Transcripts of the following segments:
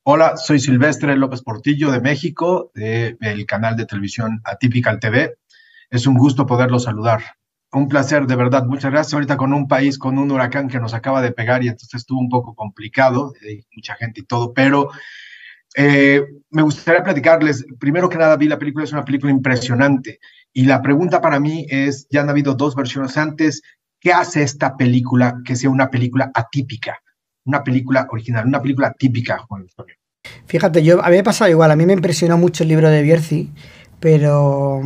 Hola, soy Silvestre López Portillo de México, del canal de televisión Atypical TV. Es un gusto poderlo saludar. Un placer, de verdad. Muchas gracias. Ahorita con un país, con un huracán que nos acaba de pegar y entonces estuvo un poco complicado, mucha gente y todo, pero me gustaría platicarles. Primero que nada, vi la película, es una película impresionante. Y la pregunta para mí es, ya han habido dos versiones antes, ¿qué hace esta película que sea una película atípica? Una película original, una película típica, Juan Antonio. Fíjate, a mí me pasa igual, a mí me impresionó mucho el libro de Bierzi, pero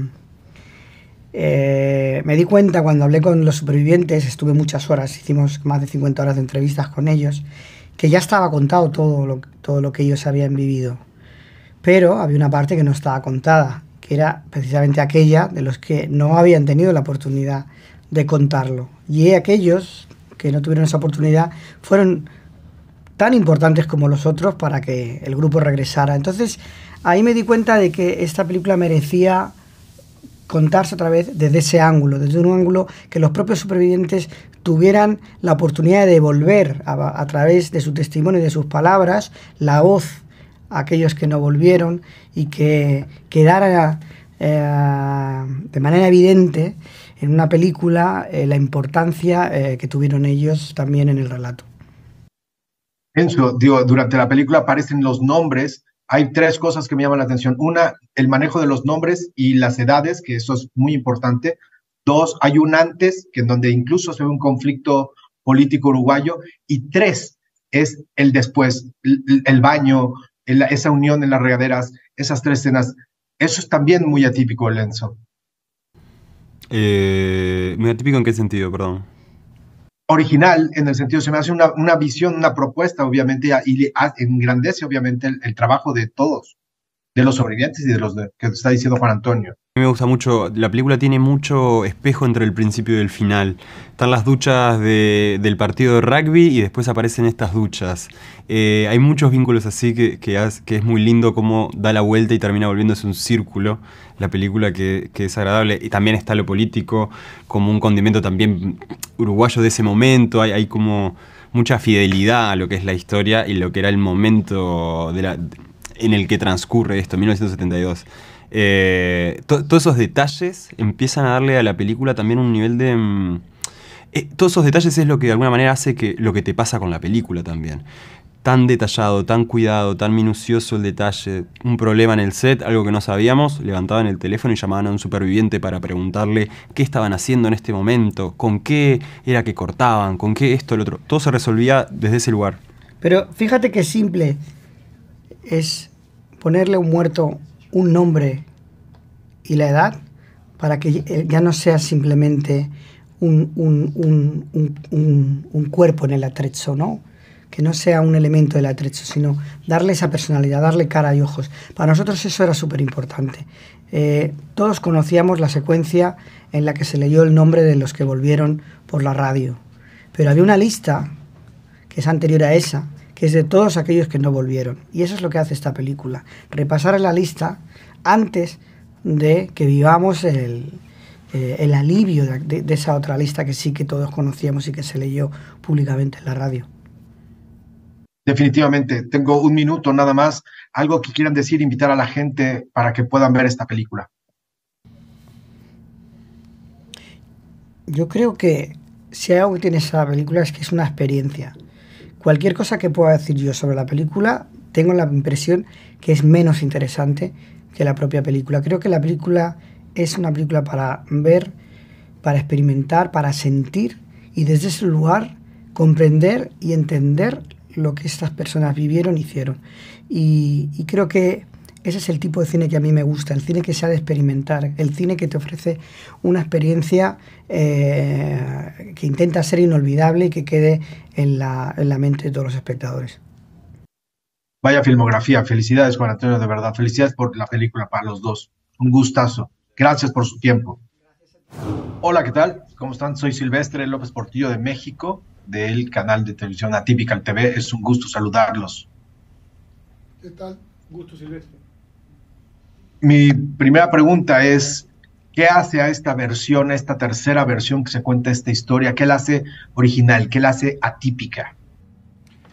me di cuenta cuando hablé con los supervivientes, estuve muchas horas, hicimos más de 50 horas de entrevistas con ellos, que ya estaba contado todo lo que ellos habían vivido. Pero había una parte que no estaba contada, que era precisamente aquella de los que no habían tenido la oportunidad de contarlo. Y aquellos que no tuvieron esa oportunidad fueron tan importantes como los otros para que el grupo regresara. Entonces, ahí me di cuenta de que esta película merecía contarse otra vez desde ese ángulo, desde un ángulo que los propios supervivientes tuvieran la oportunidad de devolver a través de su testimonio y de sus palabras la voz a aquellos que no volvieron y que quedara de manera evidente en una película la importancia que tuvieron ellos también en el relato. Enzo, digo, durante la película aparecen los nombres. Hay tres cosas que me llaman la atención. Una, el manejo de los nombres y las edades, que eso es muy importante. Dos, hay un antes, que en donde incluso se ve un conflicto político uruguayo. Y tres, es el después, el baño, esa unión en las regaderas, esas tres escenas. Eso es también muy atípico, Enzo. ¿Muy atípico en qué sentido, perdón? Original, en el sentido, se me hace una visión, una propuesta, obviamente, y engrandece, obviamente, el trabajo de todos, de los sobrevivientes y de los que está diciendo Juan Antonio. A mí me gusta mucho, la película tiene mucho espejo entre el principio y el final. Están las duchas del partido de rugby y después aparecen estas duchas. Hay muchos vínculos así que es muy lindo cómo da la vuelta y termina volviéndose un círculo. La película que es agradable. Y también está lo político como un condimento también uruguayo de ese momento. Hay como mucha fidelidad a lo que es la historia y lo que era el momento en el que transcurre esto, 1972. Todos esos detalles empiezan a darle a la película también un nivel de... todos esos detalles es lo que de alguna manera hace que lo que te pasa con la película también. Tan detallado, tan cuidado, tan minucioso el detalle. Un problema en el set, algo que no sabíamos, levantaban el teléfono y llamaban a un superviviente para preguntarle qué estaban haciendo en este momento, con qué era que cortaban, con qué esto, lo otro. Todo se resolvía desde ese lugar. Pero fíjate qué simple es ponerle a un muerto un nombre y la edad para que ya no sea simplemente un cuerpo en el atrecho, ¿no? Que no sea un elemento del atrecho, sino darle esa personalidad, darle cara y ojos. Para nosotros eso era súper importante. Todos conocíamos la secuencia en la que se leyó el nombre de los que volvieron por la radio, pero había una lista que es anterior a esa, que es de todos aquellos que no volvieron. Y eso es lo que hace esta película, repasar la lista antes de que vivamos el alivio de esa otra lista que sí que todos conocíamos y que se leyó públicamente en la radio. Definitivamente, tengo un minuto nada más. Algo que quieran decir, invitar a la gente para que puedan ver esta película. Yo creo que si hay algo que tiene esa película es que es una experiencia. Cualquier cosa que pueda decir yo sobre la película, tengo la impresión que es menos interesante que la propia película. Creo que la película es una película para ver, para experimentar, para sentir y desde ese lugar comprender y entender lo que estas personas vivieron y hicieron. Y creo que ese es el tipo de cine que a mí me gusta, el cine que se ha de experimentar, el cine que te ofrece una experiencia que intenta ser inolvidable y que quede en la mente de todos los espectadores. Vaya filmografía. Felicidades, Juan Antonio, de verdad. Felicidades por la película para los dos. Un gustazo. Gracias por su tiempo. Hola, ¿qué tal? ¿Cómo están? Soy Silvestre López Portillo de México, del canal de televisión Atypical TV. Es un gusto saludarlos. ¿Qué tal? Gusto, Silvestre. Mi primera pregunta es, ¿qué hace a esta versión, a esta tercera versión que se cuenta esta historia? ¿Qué la hace original? ¿Qué la hace atípica?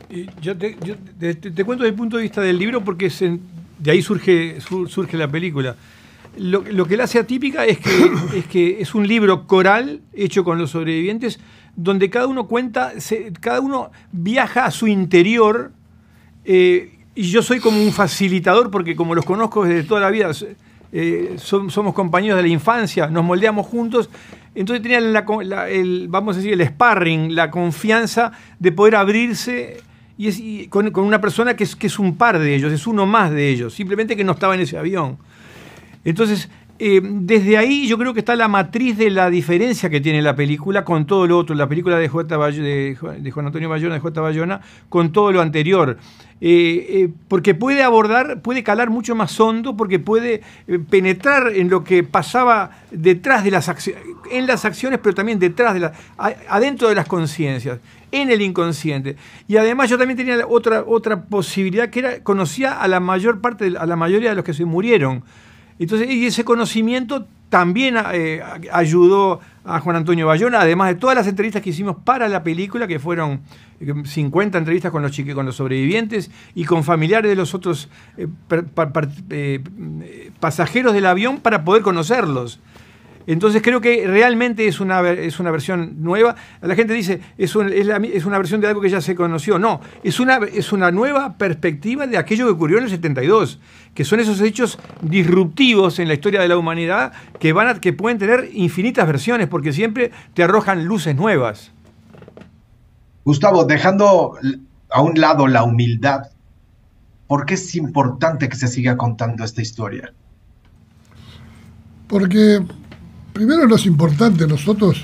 Te cuento desde el punto de vista del libro porque de ahí surge la película. Lo que la hace atípica es que es un libro coral hecho con los sobrevivientes donde cada uno cada uno viaja a su interior y yo soy como un facilitador porque como los conozco desde toda la vida, somos compañeros de la infancia, nos moldeamos juntos, entonces tenían vamos a decir, el sparring, la confianza de poder abrirse con una persona que es un par de ellos, es uno más de ellos, simplemente que no estaba en ese avión. Entonces, desde ahí yo creo que está la matriz de la diferencia que tiene la película con todo lo otro, la película de Juan Antonio Bayona, de J. Bayona, con todo lo anterior. Porque puede calar mucho más hondo, porque puede penetrar en lo que pasaba detrás de las acciones, en las acciones, pero también adentro de las conciencias, en el inconsciente. Y además yo también tenía otra posibilidad, que era, conocía a la mayoría de los que se murieron. Entonces, y ese conocimiento también ayudó a Juan Antonio Bayona, además de todas las entrevistas que hicimos para la película, que fueron 50 entrevistas con los sobrevivientes y con familiares de los otros pasajeros del avión para poder conocerlos. Entonces creo que realmente es una versión nueva. La gente dice, es una versión de algo que ya se conoció. No, es una nueva perspectiva de aquello que ocurrió en el 72, que son esos hechos disruptivos en la historia de la humanidad que pueden tener infinitas versiones, porque siempre te arrojan luces nuevas. Gustavo, dejando a un lado la humildad, ¿por qué es importante que se siga contando esta historia? Porque primero no es importante, nosotros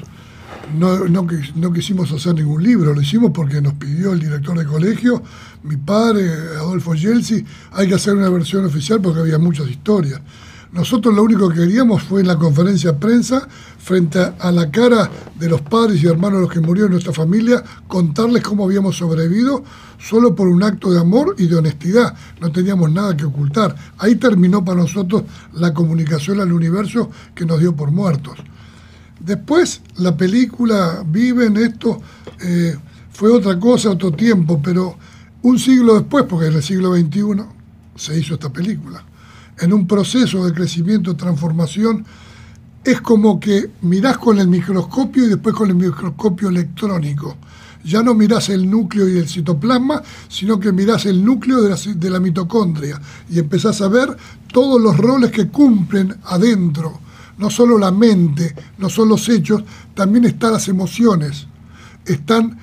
no quisimos hacer ningún libro, lo hicimos porque nos pidió el director de colegio, mi padre, Adolfo Yeltsin, hay que hacer una versión oficial porque había muchas historias. Nosotros lo único que queríamos fue en la conferencia de prensa, frente a la cara de los padres y hermanos de los que murieron en nuestra familia, contarles cómo habíamos sobrevivido solo por un acto de amor y de honestidad. No teníamos nada que ocultar. Ahí terminó para nosotros la comunicación al universo que nos dio por muertos. Después la película vive en esto, fue otra cosa, otro tiempo, pero un siglo después, porque en el siglo XXI se hizo esta película. En un proceso de crecimiento, transformación, es como que mirás con el microscopio y después con el microscopio electrónico. Ya no mirás el núcleo y el citoplasma, sino que mirás el núcleo de la mitocondria y empezás a ver todos los roles que cumplen adentro. No solo la mente, no solo los hechos, también están las emociones. Están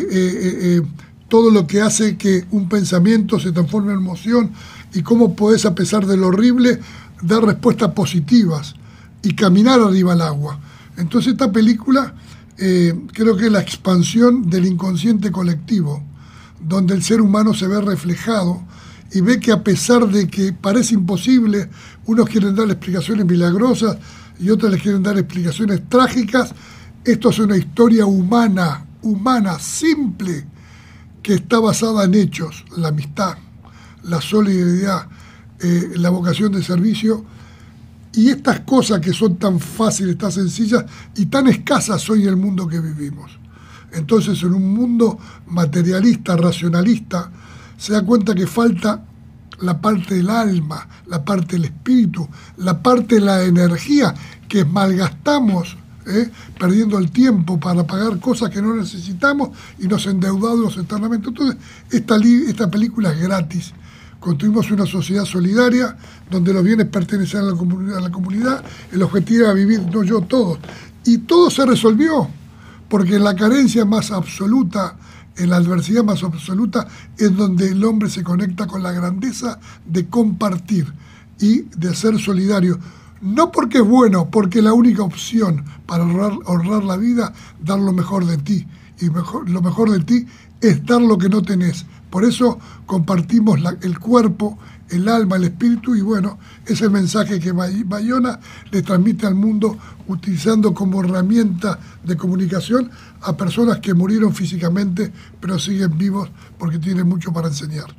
todo lo que hace que un pensamiento se transforme en emoción y cómo podés, a pesar de lo horrible, dar respuestas positivas y caminar arriba al agua. Entonces esta película creo que es la expansión del inconsciente colectivo, donde el ser humano se ve reflejado y ve que a pesar de que parece imposible, unos quieren dar explicaciones milagrosas y otros les quieren dar explicaciones trágicas. Esto es una historia humana, simple, que está basada en hechos, la amistad, la solidaridad, la vocación de servicio, y estas cosas que son tan fáciles, tan sencillas y tan escasas hoy en el mundo que vivimos. Entonces, en un mundo materialista, racionalista, se da cuenta que falta la parte del alma, la parte del espíritu, la parte de la energía que malgastamos, perdiendo el tiempo para pagar cosas que no necesitamos y nos endeudamos eternamente. Entonces, esta película es gratis. Construimos una sociedad solidaria donde los bienes pertenecen a la comunidad, el objetivo era vivir, no yo, todos. Y todo se resolvió, porque en la carencia más absoluta, en la adversidad más absoluta, es donde el hombre se conecta con la grandeza de compartir y de ser solidario. No porque es bueno, porque la única opción para honrar la vida, dar lo mejor de ti. Y lo mejor de ti es dar lo que no tenés. Por eso compartimos el cuerpo, el alma, el espíritu, y bueno, es el mensaje que Bayona le transmite al mundo utilizando como herramienta de comunicación a personas que murieron físicamente, pero siguen vivos porque tienen mucho para enseñar.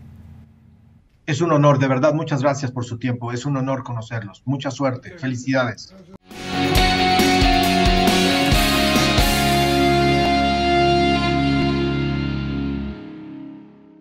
Es un honor, de verdad, muchas gracias por su tiempo, es un honor conocerlos. Mucha suerte, felicidades.